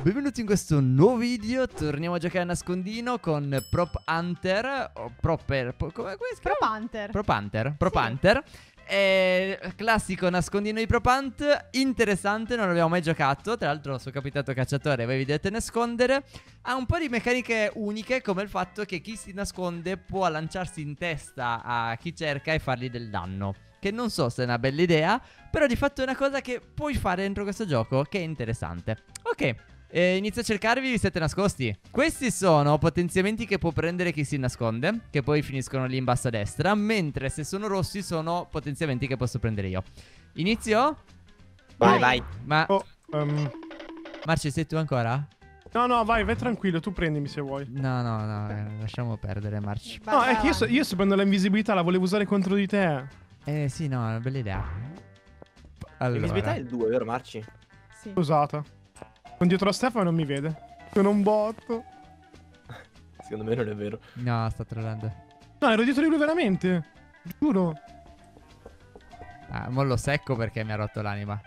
benvenuti in questo nuovo video. Torniamo a giocare a nascondino con Prop Hunter o come si chiama? Prop Hunter. Prop Hunter. Prop Sì. Hunter. Classico nascondino di Prop Hunt. Interessante, non l'abbiamo mai giocato. Tra l'altro sono capitato cacciatore, voi vi dovete nascondere. Ha un po' di meccaniche uniche, come il fatto che chi si nasconde può lanciarsi in testa a chi cerca e fargli del danno, che non so se è una bella idea, però di fatto è una cosa che puoi fare dentro questo gioco, che è interessante. Ok, inizio a cercarvi, vi siete nascosti. Questi sono potenziamenti che può prendere chi si nasconde, che poi finiscono lì in basso a destra. Mentre se sono rossi sono potenziamenti che posso prendere io. Inizio? Vai, vai. Ma Oh, Marci, sei tu ancora? no, vai tranquillo, tu prendimi se vuoi. No, lasciamo perdere Marci. No, è che io sto prendendo l'invisibilità, la volevo usare contro di te. Sì, no, è una bella idea. L'invisibilità è Allora, il 2, vero Marci? Sì. L'ho usata. Sono dietro a Stefano e non mi vede. Sono un botto. Secondo me non è vero. no, sta trollando. No, ero dietro di lui veramente. Giuro. Ah, mo lo secco perché mi ha rotto l'anima.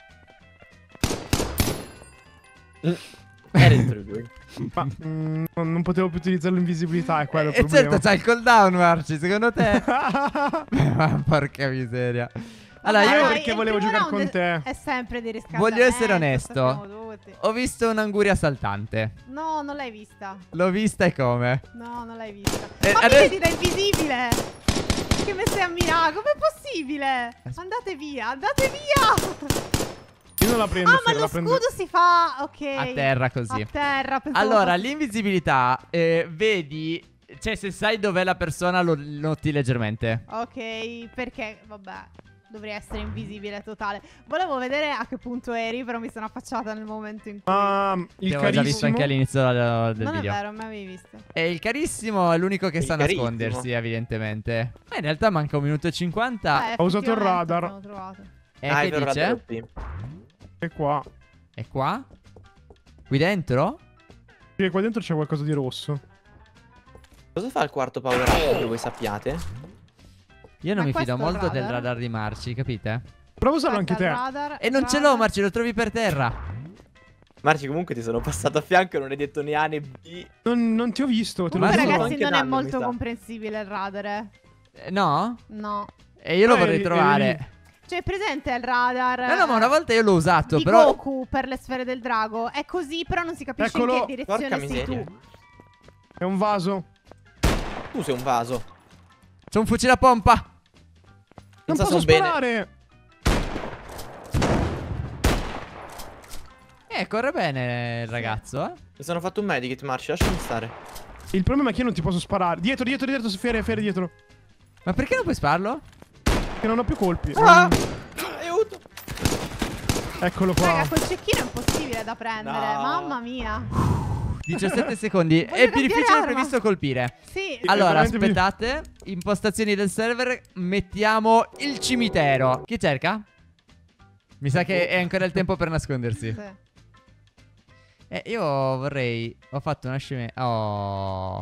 Era dentro di lui. Ma non potevo più utilizzare l'invisibilità, è quello il E problema. certo, c'hai il cooldown, Marci, secondo te? Ma porca miseria. Allora, Vabbè, io dai, perché il volevo primo giocare round con te. È sempre di riscaldamento. voglio essere onesto. sappiamo tutti. Ho visto un'anguria saltante. No, non l'hai vista. L'ho vista e come? No, non l'hai vista. adesso- Ma mi vedi da invisibile? Che mi stai a mirare? Com'è possibile? Andate via, andate via! Io non la prendo, Ah, ma Fede, lo la prendo. scudo si fa, ok. A terra così. A terra, pensavo Allora, fosse- l'invisibilità, vedi, cioè se sai dov'è la persona lo noti leggermente. Ok, perché, vabbè, dovrei essere invisibile totale. Volevo vedere a che punto eri, però mi sono affacciata nel momento in cui... Ti Il avevo già visto carissimo. anche all'inizio del non video. è vero, non mi avevi visto. E il carissimo è l'unico che Il sa carissimo. nascondersi, evidentemente. Ma in realtà manca 1 minuto e 50. Ho usato il effettivamente radar. l'ho trovato. E Ah, è che vero, radar dice? OP. È qua. È qua? Qui dentro? Sì, qua dentro c'è qualcosa di rosso. Cosa fa il quarto power up, che voi sappiate? Io non Ma mi questo fido è il molto del radar? radar di Marci, capite? Prova a usarlo anche Aspetta, te. il radar, E non ce radar. l'ho, Marci, lo trovi per terra. Marci, comunque ti sono passato a fianco e non hai detto né A né B. Non ti ho visto. Te lo Comunque, Ma giuro. ragazzi, anche non è danno, mi molto sa. comprensibile il radar, No? No. E io lo No, vorrei eri- trovare. Cioè, presente il radar? No, ma una volta io l'ho usato, di però... Goku per le sfere del drago. È così, però non si capisce Eccolo. in che direzione Porca sei miseria. tu. È un vaso. Tu sei un vaso. C'è un fucile a pompa. Non so posso son bene. sparare. Corre bene il ragazzo, eh. Mi sono fatto un medikit, Marci, lasciami stare. Il problema è che io non ti posso sparare. Dietro, Fere dietro. Ma perché non puoi spararlo? Che non ho più colpi. Ah! Aiuto! Eccolo qua. Raga, col cecchino è impossibile da prendere. No. Mamma mia. 17 secondi. Voglio È più cambiare difficile del arma. previsto colpire. Sì. Allora, veramente aspettate. Impostazioni del server. Mettiamo il cimitero. Chi cerca? Mi sa che è ancora il tempo per nascondersi. Sì. Io vorrei... Ho fatto una scemenza... Oh.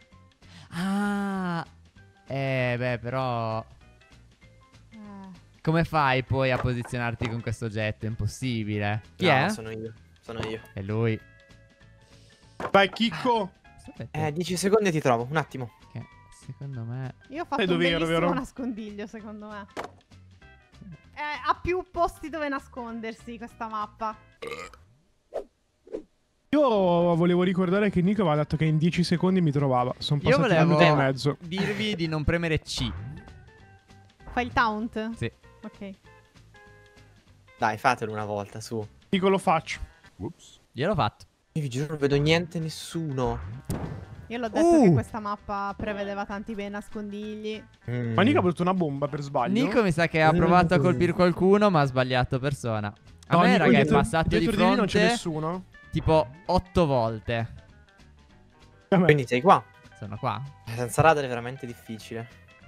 Ah. Beh, però... Come fai poi a posizionarti con questo oggetto? È impossibile. Chi No, è? sono io. Sono io. È lui. Vai, Chicco. Aspetta. 10 secondi e ti trovo, un attimo. Che secondo me... Io ho fatto Sai un dov'ero, bellissimo vero? nascondiglio, secondo me. Ha più posti dove nascondersi questa mappa. Io volevo ricordare che Nico aveva detto che in 10 secondi mi trovava. Sono Io passati un volevo minuto e mezzo. dirvi di non premere C. Fai il taunt? Sì. Ok. Dai, fatelo una volta, su. Nico, lo faccio. Io l'ho fatto. Io vi giuro non vedo niente, nessuno. Io l'ho detto che questa mappa prevedeva tanti bei nascondigli. Ma Nico ha avuto una bomba per sbaglio. Nico mi sa che ha provato a colpire qualcuno, ma ha sbagliato persona. A me, Nico, raga, è dietro- passato di dietro lui non c'è fronte nessuno. tipo 8 volte. Quindi sei qua. Sono qua. Senza radar è veramente difficile.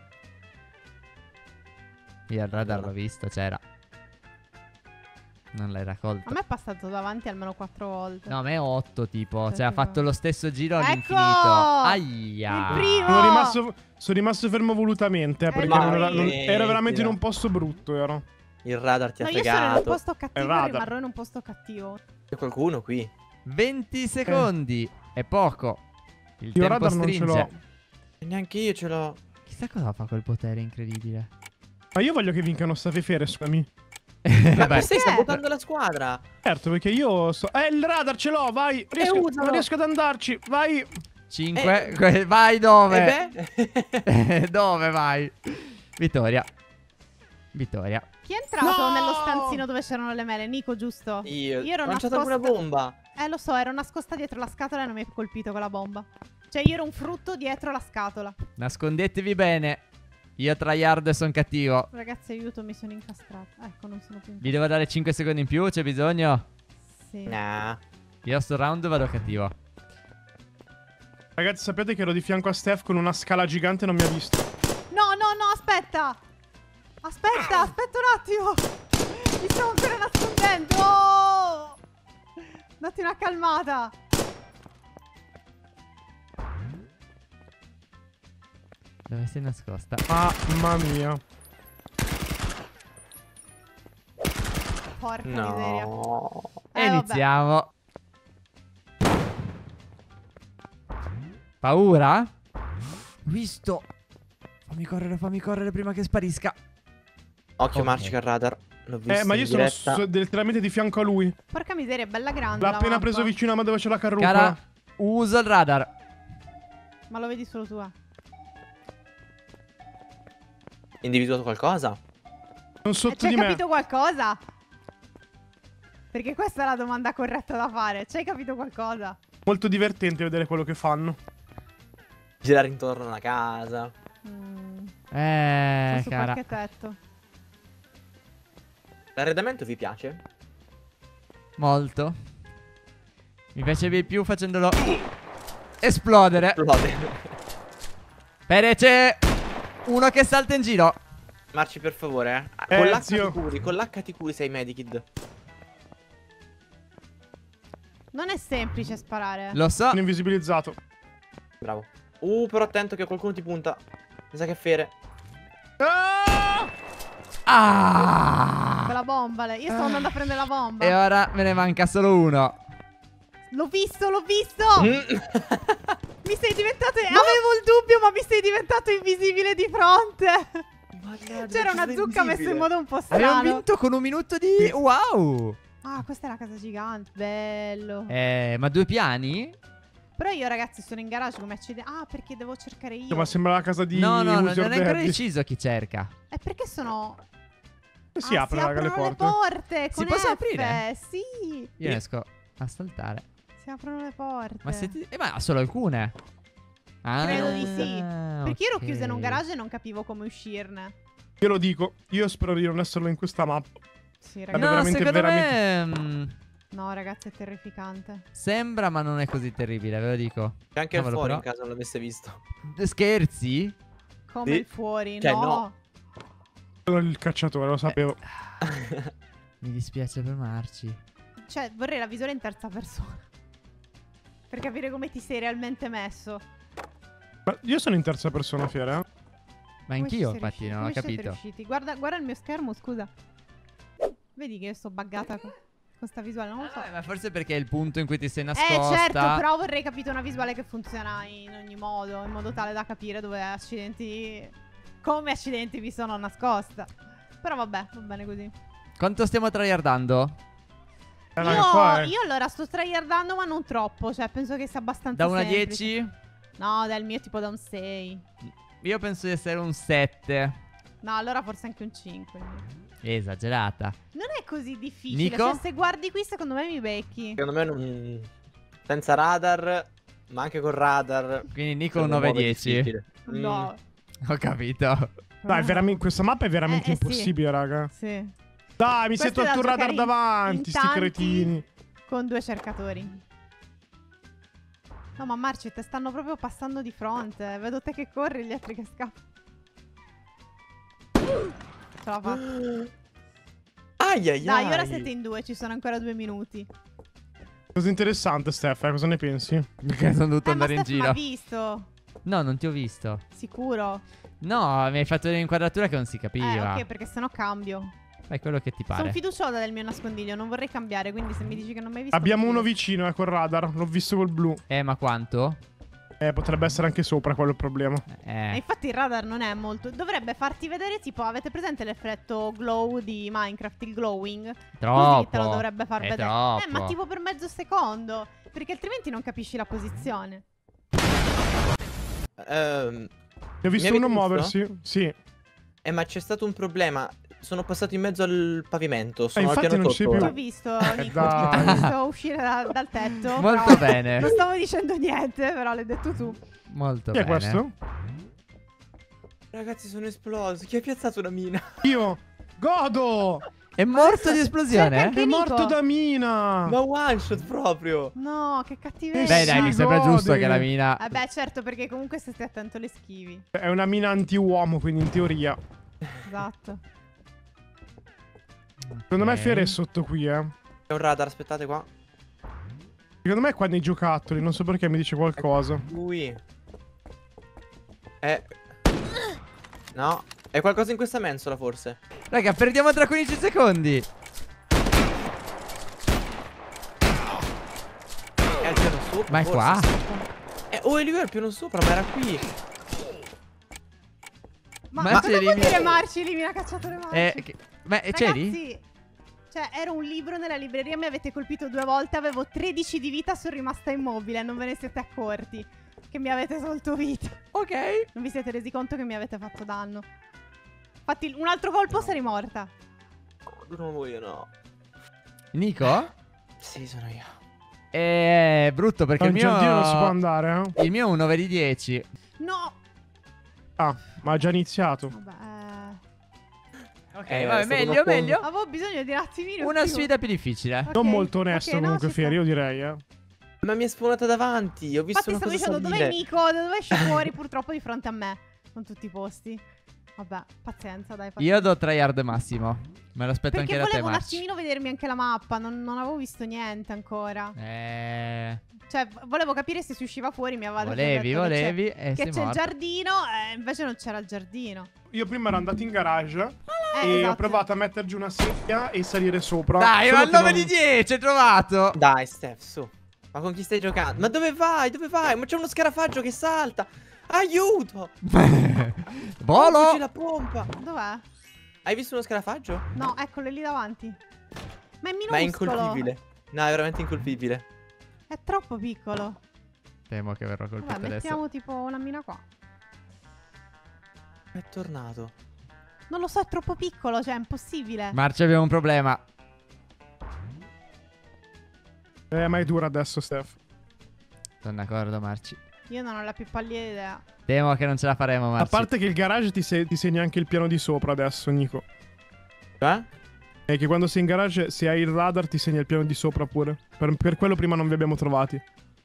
Io il radar l'ho visto, c'era. Non l'hai raccolto. A me è passato davanti almeno 4 volte. No, a me è 8 tipo. Sì, Cioè, ha tipo. fatto lo stesso giro Ecco! all'infinito. Aia. Il primo! Sono rimasto fermo volutamente, perché ma ero veramente in un posto brutto, ero. Il radar ti ha No, io sono in un fregato. posto cattivo È e radar. rimarrò in un posto cattivo. C'è qualcuno qui. 20 secondi. È poco. Il Io tempo radar non ce l'ho. stringe. E neanche io ce l'ho. Chissà cosa fa quel potere incredibile. Ma io voglio che vincano sta Fefere, scusami. Ma Vai. stai Perché? sabotando la squadra. Certo, perché io so... il radar ce l'ho, vai! usalo. Non riesco ad andarci, vai! 5. Vai dove? beh. Dove vai? Vittoria. Vittoria. Chi è entrato No! nello stanzino dove c'erano le mele? Nico, giusto? Io ero ho lanciato nascosta. una bomba. Lo so, ero nascosta dietro la scatola e non mi hai colpito con la bomba. Cioè, io ero un frutto dietro la scatola. Nascondetevi bene. Io tryhard e sono cattivo. Ragazzi, aiuto, mi sono incastrata. Ecco, non sono più Vi devo dare 5 secondi in più, c'è bisogno? Sì. Nah. Io sto round vado cattivo. Ragazzi, sapete che ero di fianco a Steph con una scala gigante e non mi ha visto. No, no, no, aspetta! Aspetta, aspetta un attimo! Mi stavo ancora nascondendo! Oh! Datti una calmata! Dove sei nascosta? Mamma mia. Porca miseria. No. E vabbè. iniziamo. Paura? Visto. Fammi correre prima che sparisca. Occhio Ok. Marci al radar. L'ho visto Ma io in sono diretta. letteralmente di fianco a lui. Porca miseria, è bella grande L'ha la appena mappa. preso vicino a me dove c'è la carrucola. Cara, uso il radar. Ma lo vedi solo tu, Individuato qualcosa? Sono sotto Ci hai di me. capito qualcosa? Perché questa è la domanda corretta da fare. Ci hai capito qualcosa? Molto divertente vedere quello che fanno. Girare intorno alla casa. Sono su Cara. qualche tetto. L'arredamento vi piace? Molto. Mi piace di più facendolo esplodere. Esplode. Pere, c'è uno che salta in giro. Marci, per favore, Con l'H zio. ti curi, con l'H ti curi, sei Medikid. Non è semplice sparare. Lo so. Sono invisibilizzato. Bravo. Però attento che qualcuno ti punta. Mi sa che è Fere. Ah! Ah! Con la bomba. Io stavo andando a prendere la bomba. E ora me ne manca solo uno. L'ho visto, l'ho visto. Mm. Mi sei diventato... Avevo il dubbio, ma mi sei diventato invisibile di fronte. C'era una zucca messa in modo un po' Abbiamo strano. vinto con un minuto di... Wow! Ah, questa è la casa gigante. Bello. Ma 2 piani? Però io, ragazzi, sono in garage come accidente. Ah, perché devo cercare io. Ma sembra la casa di No, no, non User è ancora Daddy. deciso chi cerca. E perché sono... Si apre, si raga, le aprono porte. con possono F, aprire? Sì. Io riesco a saltare. Si aprono le porte. Ma siete... ma solo alcune? Ah, Credo di sì. Perché ero ok. chiusa in un garage e non capivo come uscirne. Io lo dico. Io spero di non esserlo in questa mappa. Sì, Vabbè, ragazzi. No, veramente, secondo me... No, ragazzi, è terrificante. sembra, ma non è così terribile, ve lo dico. C'è anche il Cavolo, fuori però. in caso non l'avesse visto. Scherzi? Come Sì. il fuori, Cioè, no. no. Sono il cacciatore, lo sapevo. Mi dispiace per Marci. Cioè, vorrei la visione in terza persona. Per capire come ti sei realmente messo. Ma io sono in terza persona, Fiere, Ma Come anch'io, ci sei infatti, riusciti? non ho Come ci siete capito. riusciti? Guarda il mio schermo, scusa. Vedi che io sto buggata con sta visuale, non lo so. Ma forse perché è il punto in cui ti sei nascosta. Certo, però vorrei capire una visuale che funziona in ogni modo, in modo tale da capire dove accidenti... Come accidenti vi sono nascosta. Però vabbè, va bene così. Quanto stiamo tryhardando? raga, qua è. Io allora sto tryhardando ma non troppo, cioè penso che sia abbastanza Da 1 a semplice. 10? No, dal mio tipo da un 6. Io penso di essere un 7. No, allora forse anche un 5. Esagerata. Non è così difficile, Nico? cioè se guardi qui secondo me mi becchi. Secondo me non... Senza radar, ma anche con radar. Quindi Nico un secondo me 9 è 10. difficile. No. Ho capito. Dai, questa mappa è veramente sì. impossibile, raga. Sì. Dai, mi Questo siete è da il tuo radar giocare in davanti, sti tanti. cretini. Con 2 cercatori. No, ma Marci, te stanno proprio passando di fronte. Vedo te che corri, gli altri che scappano. Ce la fa. Ai ai Dai, ai. ora siete in 2, ci sono ancora 2 minuti. Cosa interessante, Steph, cosa ne pensi? Perché sono dovuto Ma andare in Steph m'ha giro. visto. No, non ti ho visto. Sicuro. No, mi hai fatto un'inquadratura che non si capiva. Ok, perché sennò cambio. Fai quello che ti Sono pare. fiduciosa del mio nascondiglio, non vorrei cambiare, quindi se mi dici che non mi hai visto... Abbiamo uno confido. vicino, col radar. L'ho visto col blu. Ma quanto? Potrebbe essere anche sopra, quello è il problema. E infatti il radar non è molto... Dovrebbe farti vedere, tipo, avete presente l'effetto glow di Minecraft, il glowing? Troppo. Così te lo dovrebbe far È vedere. troppo. Ma tipo per mezzo secondo, perché altrimenti non capisci la posizione. Mi Ne ho visto avete uno visto? muoversi. Sì. ma c'è stato un problema. Sono passato in mezzo al pavimento. Sono al infatti piano non ci sei sotto. Ti più. ho visto, Nico, ti Dai. ho visto uscire dal tetto. Molto però bene. Non stavo dicendo niente, però l'hai detto tu. Molto Chi è bene. questo? Ragazzi, sono esploso. Chi ha piazzato una mina? Io. Godo! È morto di Cerca esplosione? anche È Nico. morto da mina! Ma one shot proprio. No, che cattiveria. Beh, dai, si mi sembra gode. giusto che la mina. Beh, certo, perché comunque se stai attento le schivi. È una mina anti-uomo, quindi in teoria. Esatto. Secondo me Ok. Fiere è sotto qui, C'è un radar, aspettate qua. Secondo me è qua nei giocattoli, non so perché mi dice qualcosa. Lui. No. È qualcosa in questa mensola, forse. Raga, perdiamo tra 15 secondi. È al piano sopra. Ma è forse. qua? Lui è al piano sopra, ma era qui. Ma Marci cosa vuol elimina- dire Marci? Elimina cacciatore Marci. Ma c'eri? Ragazzi, cioè, era un libro nella libreria, mi avete colpito 2 volte, avevo 13 di vita, sono rimasta immobile, non ve ne siete accorti. Che mi avete tolto vita. Ok. Non vi siete resi conto che mi avete fatto danno. Infatti, un altro colpo sarei morta. Non voglio, no. Nico? Sì, sono io. È brutto perché Al il mio. giardino non si può andare, Il mio è un 9 di 10. No! Ah, ma ha già iniziato. Vabbè, Ok, è vabbè, stato meglio, troppo- meglio. avevo bisogno di un attimino. Una più. sfida più difficile. Ok, Non molto onesto ok, no, comunque ci Fiere, sta. io direi, Ma mi è spawnata davanti. Ho visto Infatti una stavo cosa dicendo, salire. dov'è Nico? Da dove esce fuori purtroppo di fronte a me? Con tutti i posti. Vabbè, pazienza, dai. Pazienza. Io do tryhard massimo. Me lo aspetto Perché anche da te, volevo un Marci. attimino vedermi anche la mappa, non avevo visto niente ancora. Cioè, volevo capire se si usciva fuori, mi aveva Volevi, detto volevi. che E c'è sei il morto. giardino, invece non c'era il giardino. Io prima ero andato in garage e esatto. ho provato a mettere giù una sedia e salire sopra. Dai, Solo ma il che 9 non- di 10, hai trovato. Dai, Steph, su. Ma con chi stai giocando? Ma dove vai? Dove vai? Ma c'è uno scarafaggio che salta. Aiuto! Volo. Fuggi la pompa. Dov'è? Hai visto uno scarafaggio? No, eccolo è lì davanti. Ma è minuscolo. Ma è incolpibile. No, è veramente incolpibile. È troppo piccolo. Temo che verrò colpito Vabbè, adesso. mettiamo tipo una mina qua. È tornato. Non lo so, è troppo piccolo, cioè è impossibile. Marci, abbiamo un problema. Ma è dura adesso, Steph. Sono d'accordo, Marci. Io non ho la più pallida idea. Temo che non ce la faremo, Marci. A parte che il garage ti segna anche il piano di sopra adesso, Nico. Cioè? E che quando sei in garage, se hai il radar, ti segna il piano di sopra pure. Per quello prima non vi abbiamo trovati.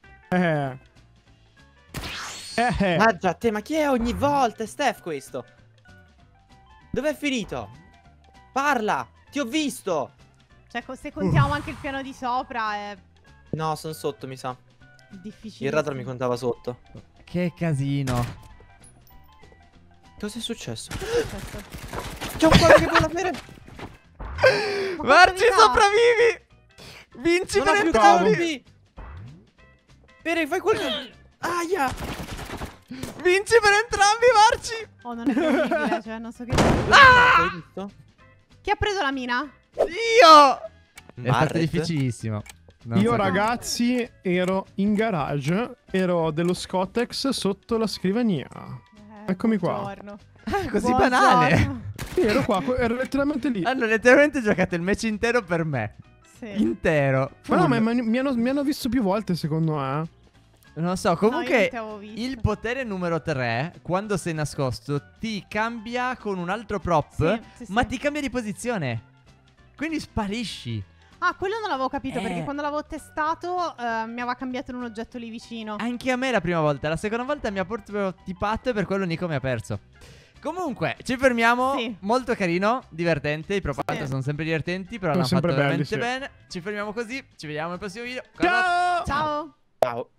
Mannaggia, te, ma chi è ogni volta? È Steph questo. Dov'è finito? Parla! Ti ho visto! Cioè, se contiamo anche il piano di sopra è No, sono sotto, mi sa. difficile. Il radar mi contava sotto. Che casino. Cosa è successo? Certo. C'è un quadro che vuole avere. Marci, vita? sopravvivi. Vinci Non per ho più entrambi. campi. Pere, fai qualcosa. Aia! Vinci per entrambi, Marci. Oh, non è possibile, cioè, non so che... Hai visto? Chi ha preso la mina? Io. È stato Marret? difficilissimo. Non Io so- ragazzi ero in garage, ero dello Scottex sotto la scrivania. Eccomi qua. Buongiorno. Così Buongiorno. banale. Sì, ero qua, ero letteralmente lì. Allora, letteralmente giocate il match intero per me. Sì. Intero. Ma no, Full. ma mi hanno visto più volte secondo me. Non so, No, io comunque non ti avevo visto. il potere numero 3, quando sei nascosto, ti cambia con un altro prop, Sì, sì, ma sì. ti cambia di posizione. Quindi sparisci. Ah, quello non l'avevo capito perché Eh. quando l'avevo testato mi aveva cambiato in un oggetto lì vicino. Anche a me la prima volta. La seconda volta mi ha proprio tipato e per quello Nico mi ha perso. Comunque, ci fermiamo. Sì. Molto carino, divertente. I Propant Sì. sono sempre divertenti, però Sono l'hanno fatto sempre belli, veramente sì. bene. Ci fermiamo così. Ci vediamo nel prossimo video. Ciao! Ciao. Ciao.